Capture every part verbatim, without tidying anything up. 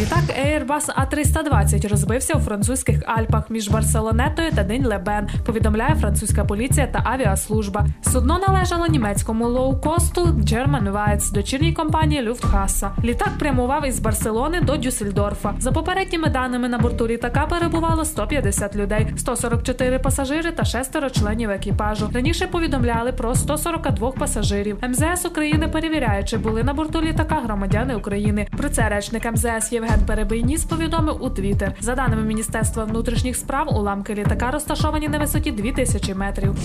Літак Airbus А триста двадцять розбився у французьких Альпах між Барселонетою та День-Лебен, повідомляє французька поліція та авіаслужба. Судно належало німецькому лоукосту German Wings, дочірній компанії Люфтханса. Літак прямував із Барселони до Дюссельдорфа. За попередніми даними, на борту літака перебувало сто п'ятдесят людей, сто сорок чотири пасажири та шестеро членів екіпажу. Раніше повідомляли про сто сорок два пасажирів. ем зе ес України перевіряє, чи були на борту літака громадяни України. Про це речник ем зе ес Євген Перебийніс повідомив у Твіттер. За даними Міністерства внутрішніх справ, уламки літака розташовані на висоті дві тисячі метрів.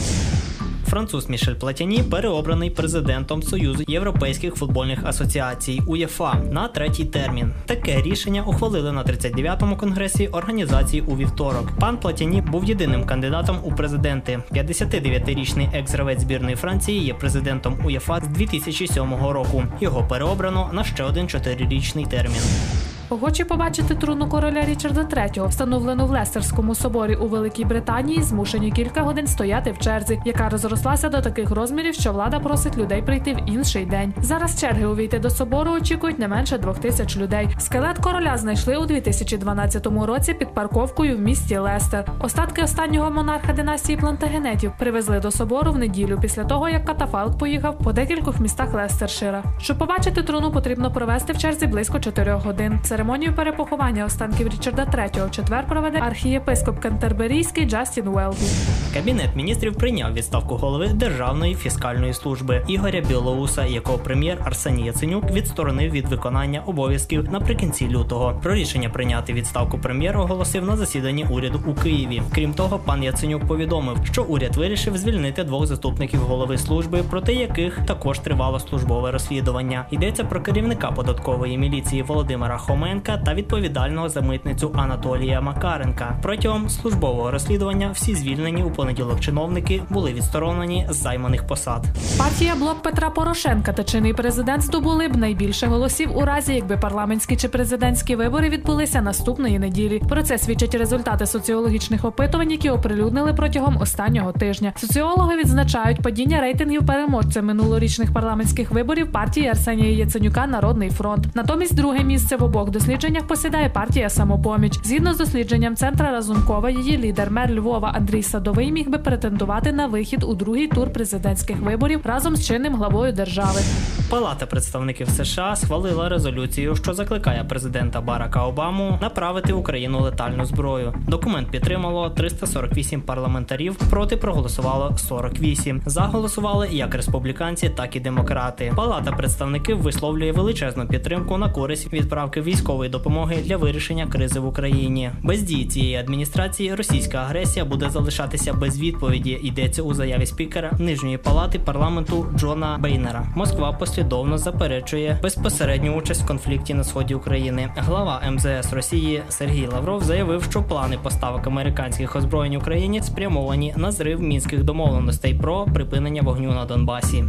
Француз Мішель Платіні переобраний президентом Союзу європейських футбольних асоціацій УЄФА на третій термін. Таке рішення ухвалили на тридцять дев'ятому конгресі організації у вівторок. Пан Платіні був єдиним кандидатом у президенти. п'ятдесятидев'ятирічний екс-гравець збірної Франції є президентом УЄФА з дві тисячі сьомого року. Його переобрано на ще один чотирирічний термін. Охочі побачити труну короля Річарда третього, встановлену в Лестерському соборі у Великій Британії, змушені кілька годин стояти в черзі, яка розрослася до таких розмірів, що влада просить людей прийти в інший день. Зараз черги увійти до собору очікують не менше двох тисяч людей. Скелет короля знайшли у дві тисячі дванадцятому році під парковкою в місті Лестер. Остатки останнього монарха династії Плантагенетів привезли до собору в неділю після того, як катафалк поїхав по декількох містах Лестершира. Щоб побачити труну, потрібно провести в черзі близько чотирьох годин. Церемонію перепоховання останків Річарда третього в четвер проведе архієпископ Кентерберійський Джастін Уелбі. Кабінет міністрів прийняв відставку голови Державної фіскальної служби Ігоря Білоуса, якого прем'єр Арсеній Яценюк відсторонив від виконання обов'язків наприкінці лютого. Про рішення прийняти відставку прем'єра оголосив на засіданні уряду у Києві. Крім того, пан Яценюк повідомив, що уряд вирішив звільнити двох заступників голови служби, проти яких також тривало службове розслідування. Йдеться про керівника податкової міліції Володимира Хоменка та відповідального за митницю Анатолія Макаренка. Протягом службового розслідування всі звільнені у понеділок чиновники були відсторонені з займаних посад. Партія «Блок Петра Порошенка» та чинний президент здобули б найбільше голосів у разі, якби парламентські чи президентські вибори відбулися наступної неділі. Про це свідчать результати соціологічних опитувань, які оприлюднили протягом останнього тижня. Соціологи відзначають падіння рейтингів переможця минулорічних парламентських виборів партії Арсенія Яценюка «Народний фронт». Натомість друге місце в обох дослідженнях посідає партія «Самопоміч». Згідно з дослідженням Центра Разумкова, її лідер, мер Львова Андрій Садовий, міг би претендувати на вихід у другий тур президентських виборів разом з чинним главою держави. Палата представників США схвалила резолюцію, що закликає президента Барака Обаму направити в Україну летальну зброю. Документ підтримало триста сорок вісім парламентарів, проти проголосувало сорок вісім. За голосували як республіканці, так і демократи. Палата представників висловлює величезну підтримку на користь відправки військової допомоги для вирішення кризи в Україні. Без дії цієї адміністрації російська агресія буде залишатися без відповіді, йдеться у заяві спікера Нижньої палати парламенту Джона Бейнера. Москва послідовно заперечує безпосередню участь в конфлікті на сході України. Глава ем зе ес Росії Сергій Лавров заявив, що плани поставок американських озброєнь Україні спрямовані на зрив мінських домовленостей про припинення вогню на Донбасі.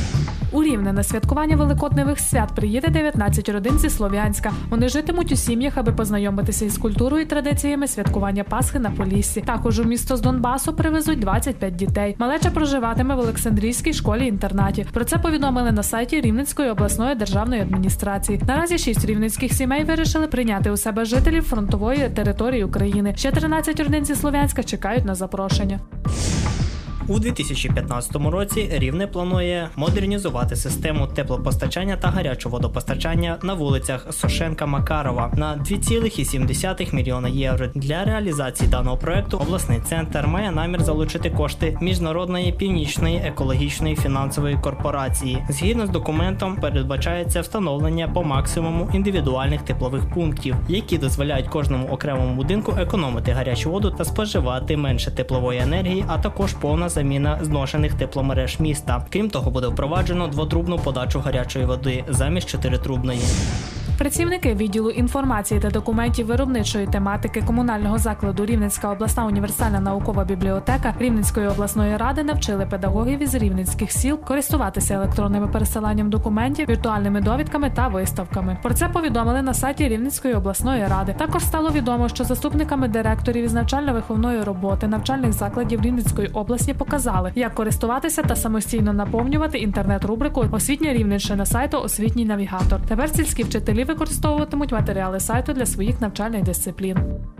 У Рівне на святкування великодневих свят приїде дев'ятнадцять родин зі Слов'янська. Вони житимуть у сім'ях, аби познайомитися із культурою і традиціями святкування Пасхи на Поліссі. Також у місто з Донбасу привезуть двадцять п'ять дітей. Малеча проживатиме в Олександрійській школі-інтернаті. Про це повідомили на сайті Рівненської обласної державної адміністрації. Наразі шість рівненських сімей вирішили прийняти у себе жителів фронтової території України. Ще тринадцять родин зі Слов'янська чекають на запрошення. У дві тисячі п'ятнадцятому році Рівне планує модернізувати систему теплопостачання та гарячого водопостачання на вулицях Сошенка-Макарова на дві цілих сім десятих мільйона євро. Для реалізації даного проекту обласний центр має намір залучити кошти Міжнародної північної екологічної фінансової корпорації. Згідно з документом передбачається встановлення по максимуму індивідуальних теплових пунктів, які дозволяють кожному окремому будинку економити гарячу воду та споживати менше теплової енергії, а також повна заміна зношених тепломереж міста. Крім того, буде впроваджено двотрубну подачу гарячої води замість чотиритрубної. Працівники відділу інформації та документів виробничої тематики комунального закладу Рівненська обласна універсальна наукова бібліотека Рівненської обласної ради навчили педагогів із рівненських сіл користуватися електронним пересиланням документів, віртуальними довідками та виставками. Про це повідомили на сайті Рівненської обласної ради. Також стало відомо, що заступниками директорів із навчально-виховної роботи навчальних закладів Рівненської області показали, як користуватися та самостійно наповнювати інтернет-рубрику «Освітня Рівненщина» сайту «Освітній навігатор». Тепер сільські вчителі використовуватимуть матеріали сайту для своїх навчальних дисциплін.